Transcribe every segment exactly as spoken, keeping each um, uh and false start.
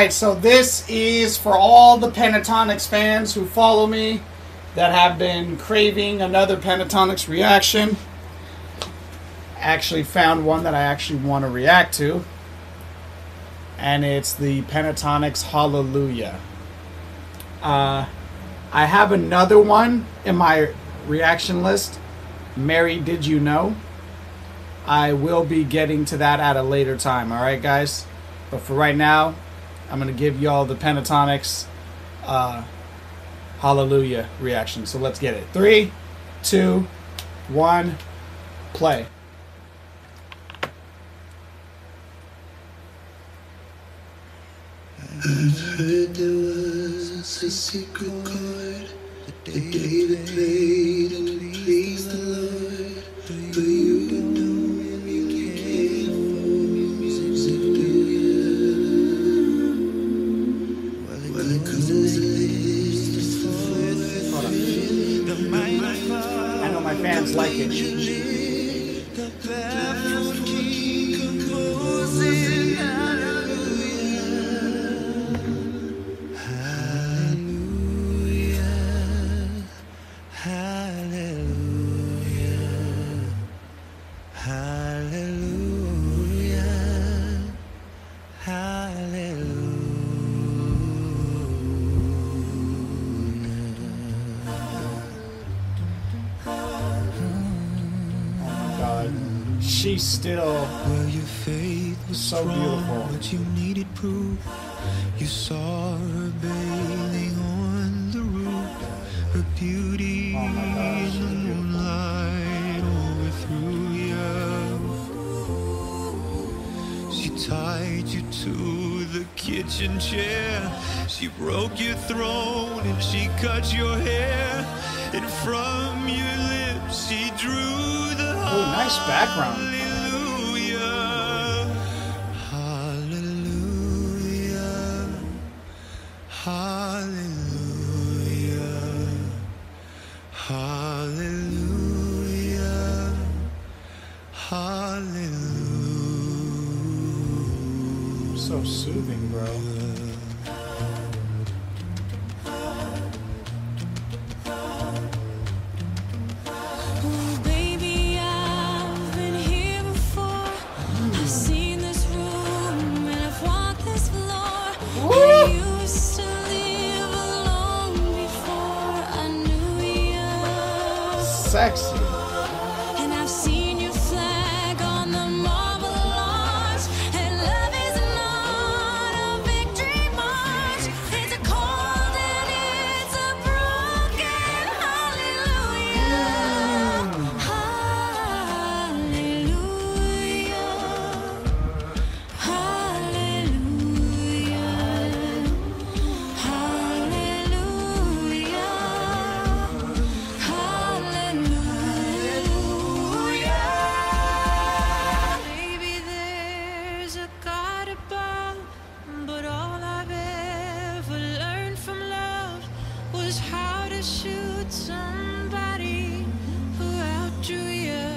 Alright, so this is for all the Pentatonix fans who follow me that have been craving another Pentatonix reaction. Actually found one that I actually want to react to. And it's the Pentatonix Hallelujah. Uh, I have another one in my reaction list. Mary, Did You Know? I will be getting to that at a later time, alright guys? But for right now, I'm going to give y'all the Pentatonix uh, Hallelujah reaction. So let's get it. Three, two, one, play. I've heard there was a secret chord that David played and it pleased the Lord. But you don't care for music, do you? Well, it goes the fourth. I know my fans like it. She's still well, your faith was so strong, beautiful. But you needed proof. You saw her bathing on the roof. Her beauty oh my gosh, in the moonlight overthrew you. She tied you to the kitchen chair. She broke your throne and she cut your hair. And from your lips she drew the oh, nice background. Hallelujah, hallelujah, hallelujah, hallelujah. So soothing, bro. Sexy. And I've seen your flag on the marble arch. And love is not a victory march. It's a cold and it's a broken hallelujah. Hallelujah. Hallelujah. Shoot somebody who outdrew you.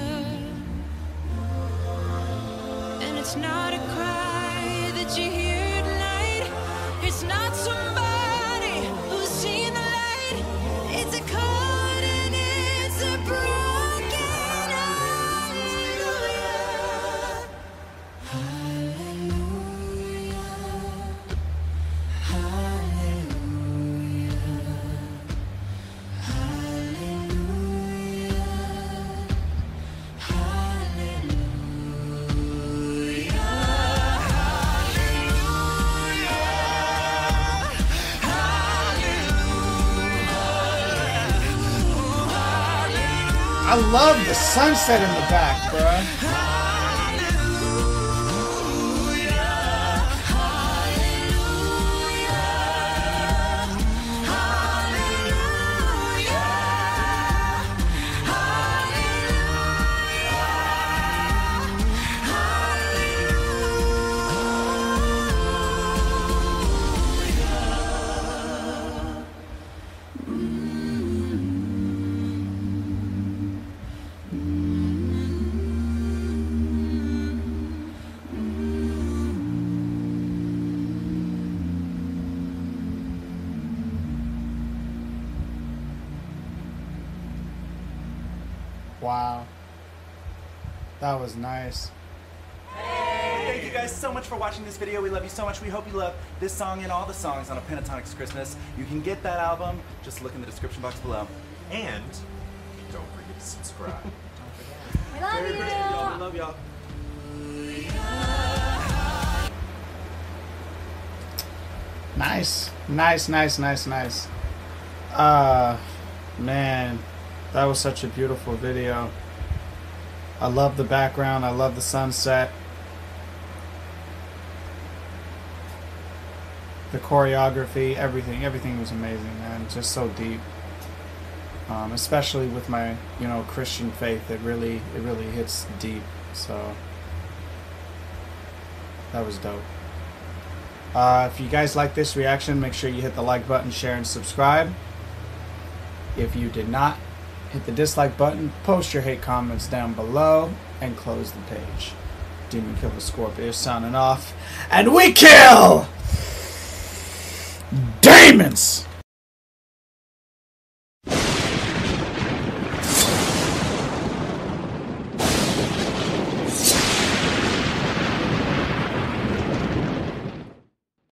And it's not a cry that you hear tonight. It's not somebody who's seen the light. It's a chord and it's a broken hallelujah. Hallelujah. Hallelujah. I love the sunset in the back, bruh. Wow. That was nice. Thank you guys so much for watching this video. We love you so much. We hope you love this song and all the songs on a Pentatonix Christmas. You can get that album. Just look in the description box below. And don't forget to subscribe. We love you. Y'all, we love y'all. Nice. Nice, nice, nice, nice. Uh, man, that was such a beautiful video. I love the background. I love the sunset. The choreography, everything, everything was amazing, man. Just so deep. Um, especially with my, you know, Christian faith, it really, it really hits deep. So that was dope. Uh, if you guys like this reaction, make sure you hit the like button, share, and subscribe. If you did not, hit the dislike button, post your hate comments down below, and close the page. Demon Killer Scorpio signing off, and we kill demons!